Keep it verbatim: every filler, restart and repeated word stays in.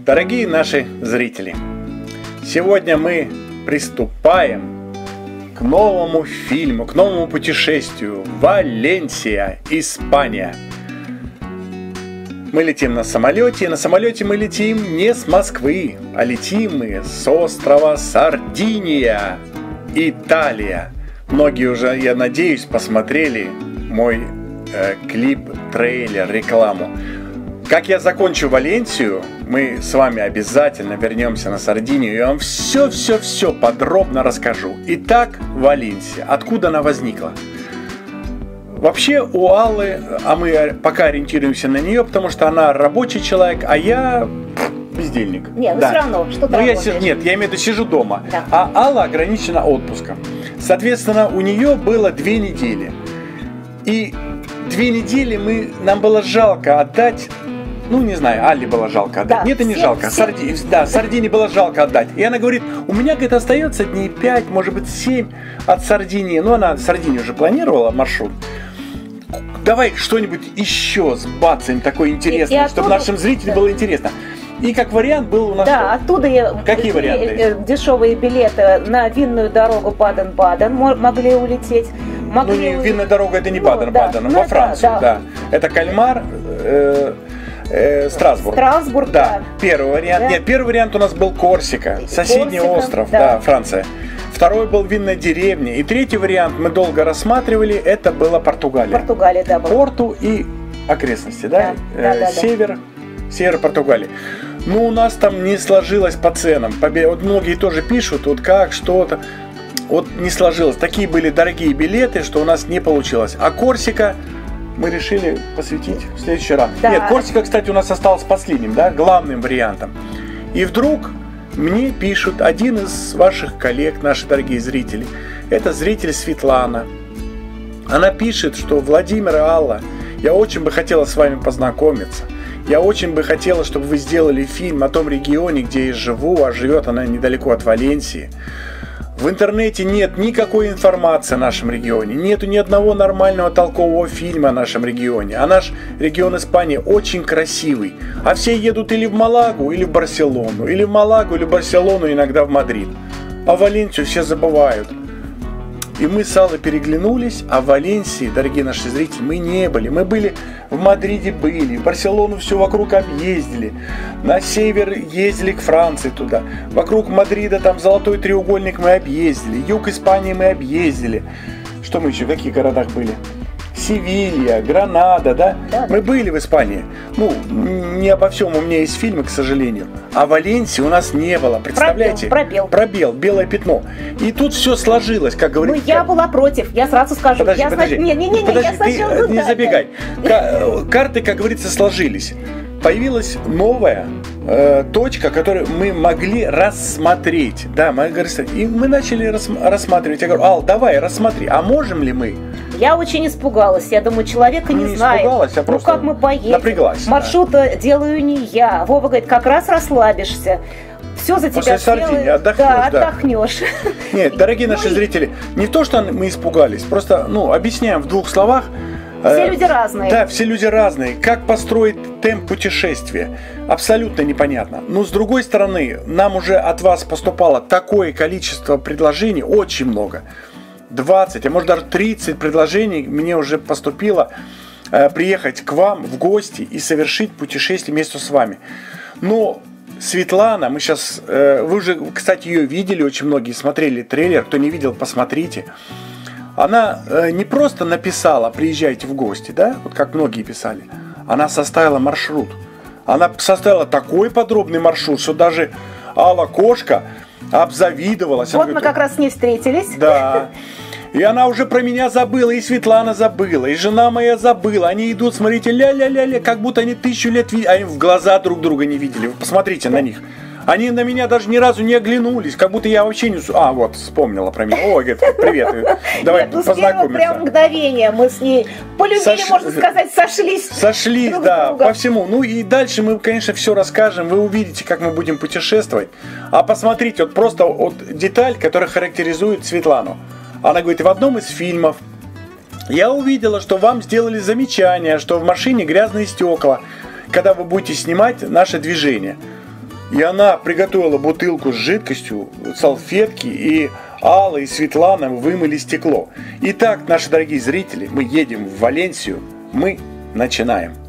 Дорогие наши зрители, сегодня мы приступаем к новому фильму, к новому путешествию. Валенсия, Испания. Мы летим на самолете, и на самолете мы летим не с Москвы, а летим мы с острова Сардиния, Италия. Многие уже, я надеюсь, посмотрели мой э, клип, трейлер, рекламу. Как я закончу Валенсию, мы с вами обязательно вернемся на Сардинию, и я вам все-все-все подробно расскажу. Итак, Валенсия. Откуда она возникла? Вообще у Аллы, а мы пока ориентируемся на нее, потому что она рабочий человек, а я бездельник. Нет, ну да. все равно, что ты ну, я работаешь. си... Нет, я имею в виду, сижу дома. Да. А Алла ограничена отпуском. Соответственно, у нее было две недели. И две недели мы, нам было жалко отдать. Ну, не знаю, Алле было жалко отдать. Да, Нет, это не всем, жалко. всем. Сарди... Да, Сардинии было жалко отдать. И она говорит, у меня, говорит, остается дней пять, может быть, семь от Сардинии. Ну, она Сардинию уже планировала маршрут. Давай что-нибудь еще сбацаем такое интересное, И- и чтобы оттуда- нашим зрителям да. было интересно. И как вариант был у нас... Да, оттуда я, Какие э, варианты? э, дешевые билеты на винную дорогу Баден-Баден мо- могли улететь. Ну, Могли не, у- винная дорога это не Ну, Баден-Баден, да, во ну, Францию, да, да, Это Кальмар, э, э, Страсбург. Страсбург, да. да. Первый вариант. Да. Нет, первый вариант у нас был Корсика, соседний Корсика, остров, да. да, Франция. Второй был винная деревня. И третий вариант мы долго рассматривали, это была Португалия. Португалия, да, была. Порту и окрестности, да? Да, да, Э, да, да. Север, север Португалии. Ну, у нас там не сложилось по ценам. Побе- Вот многие тоже пишут, вот как, что-то. Вот не сложилось. Такие были дорогие билеты, что у нас не получилось. А Корсика мы решили посвятить в следующий раз. Да. Нет, Корсика, кстати, у нас осталась последним, да, главным вариантом. И вдруг мне пишут один из ваших коллег, наши дорогие зрители. Это зритель Светлана. Она пишет, что Владимир и Алла, я очень бы хотела с вами познакомиться. Я очень бы хотела, чтобы вы сделали фильм о том регионе, где я живу, а живет она недалеко от Валенсии. В интернете нет никакой информации о нашем регионе, нету ни одного нормального толкового фильма о нашем регионе. А наш регион Испании очень красивый. А все едут или в Малагу, или в Барселону, или в Малагу, или в Барселону, иногда в Мадрид. А Валенсию все забывают. И мы с Аллой переглянулись, а в Валенсии, дорогие наши зрители, мы не были. Мы были в Мадриде, были, в Барселону все вокруг объездили, на север ездили к Франции туда, вокруг Мадрида там Золотой треугольник мы объездили, юг Испании мы объездили. Что мы еще, в каких городах были? Севилья, Гранада, да? Да, да. Мы были в Испании. Ну, не обо всем у меня есть фильмы, к сожалению. А Валенсии у нас не было. Представляете? Пробел, Пробел, белое пятно. И тут все сложилось, как Ну, говорится. я была против, я сразу скажу. Подожди, я подожди. сна- Не, не, не, не, Подожди, я сначала... ты ну, не да, забегай. да. Ка- Карты, как говорится, сложились. Появилась новая э, точка, которую мы могли рассмотреть. Да, мы, говорится, и мы начали рас- рассматривать. Я говорю, Ал, давай, рассмотри. А можем ли мы? Я очень испугалась. Я думаю, человека Ну, не, не знает. испугалась, а ну просто как мы поедем? напряглась, да. Маршрут делаю не я. Вова говорит, как раз расслабишься. Все за После тебя Сардинии сделаю. отдохнешь, да, да. отдохнешь. Нет, дорогие Ну наши и- зрители, не то, что мы испугались, просто, ну, объясняем в двух словах. Все Э, люди разные. Да, все люди разные. Как построить темп путешествия? Абсолютно непонятно. Но с другой стороны, нам уже от вас поступало такое количество предложений, очень много. двадцать, а может даже тридцать предложений мне уже поступило э, приехать к вам в гости и совершить путешествие вместе с вами. Но Светлана, мы сейчас, э, вы уже, кстати, ее видели, очень многие смотрели трейлер, кто не видел, посмотрите. Она э, не просто написала «приезжайте в гости», да, вот как многие писали, она составила маршрут. Она составила такой подробный маршрут, что даже Алла Кошка обзавидовалась. Она Вот мы говорит, как раз с ней встретились. да. И она уже про меня забыла, и Светлана забыла, и жена моя забыла. Они идут, смотрите, ля-ля-ля-ля, как будто они тысячу лет видели, они в глаза друг друга не видели. Вы посмотрите на них. Они на меня даже ни разу не оглянулись, как будто я вообще не... А, вот, вспомнила про меня. Ой, говорит, привет, давай Нет, ну, с первого прям познакомимся. мгновения мы с ней полюбили, Сош- можно сказать, сошлись. Сошлись, друг с да, другом. по всему. Ну и дальше мы, конечно, все расскажем. Вы увидите, как мы будем путешествовать. А посмотрите, вот просто вот деталь, которая характеризует Светлану. Она говорит, в одном из фильмов я увидела, что вам сделали замечание, что в машине грязные стекла, когда вы будете снимать наше движение. И она приготовила бутылку с жидкостью, салфетки, и Алла и Светлана вымыли стекло. Итак, наши дорогие зрители, мы едем в Валенсию, мы начинаем.